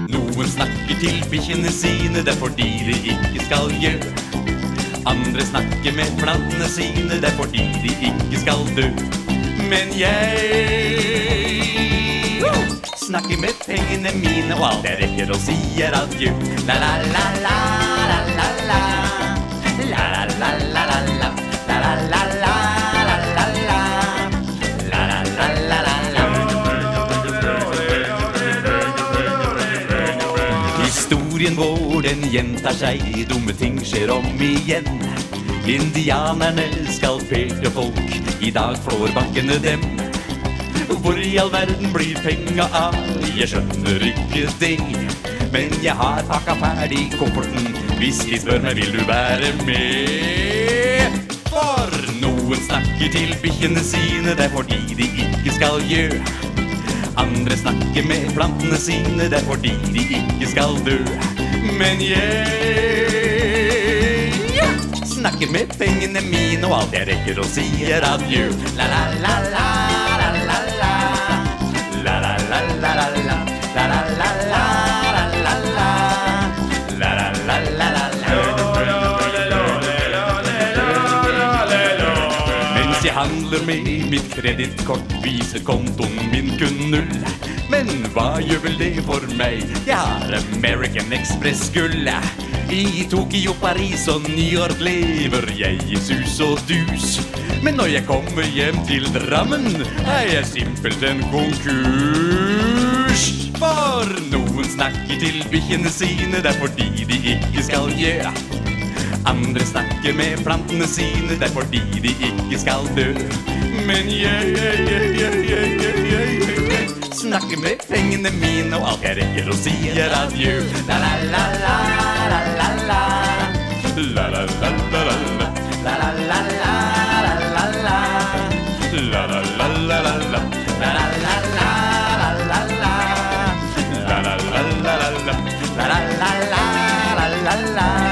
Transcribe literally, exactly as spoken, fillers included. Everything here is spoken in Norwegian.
Noen snakker til bikkjene sine, det er fordi de ikke skal gjø. Andre snakker med plantene sine, det er fordi de ikke skal dø. Men jeg snakker med pengene mine, og alt jeg rekker og sier adjø. La la la la la la la. La la la la la la. La la la la la la la. La la la la la la. Historien vår, den gjentar seg, dumme ting skjer om igjen. Indianerne skal peke folk, i dag flår bankene dem. Hvor i all verden blir penga av? Jeg skjønner ikke det. Men jeg har pakka ferdig kofferten, hvis de spør meg vil du være med. For noen snakker til bikkjene sine, det er fordi de ikke skal gjø. Andre snakker med plantene sine, det er fordi de ikke skal dø. Men jeg snakker med pengene mine, og alt jeg rekker og sier adjø. La la la la la la la. La la la la la la. La la la la la la la. La la la la la la. Mens jeg handler med mitt kredittkort, viser kontoen min kun null. Men hva gjør vel det for meg? Jeg har American Express gull. I Tokyo, Paris og New York lever jeg i sus og dus. Men når jeg kommer hjem til Drammen, er jeg simpelthen konkurs. For noen snakker til bikkjene sine, det er fordi de ikke skal gjø. Andre snakker med plantene sine, det er fordi de ikke skal dø. Men jeg, jeg, jeg, jeg, jeg, jeg, jeg, jeg snakker med pengene mine, og alt jeg rekker og sier adjø. La la la la la la la. La la la la la la. La la la la la la la. La la la la la la. La la la la la la la. La la la la la la. La la la la la la la.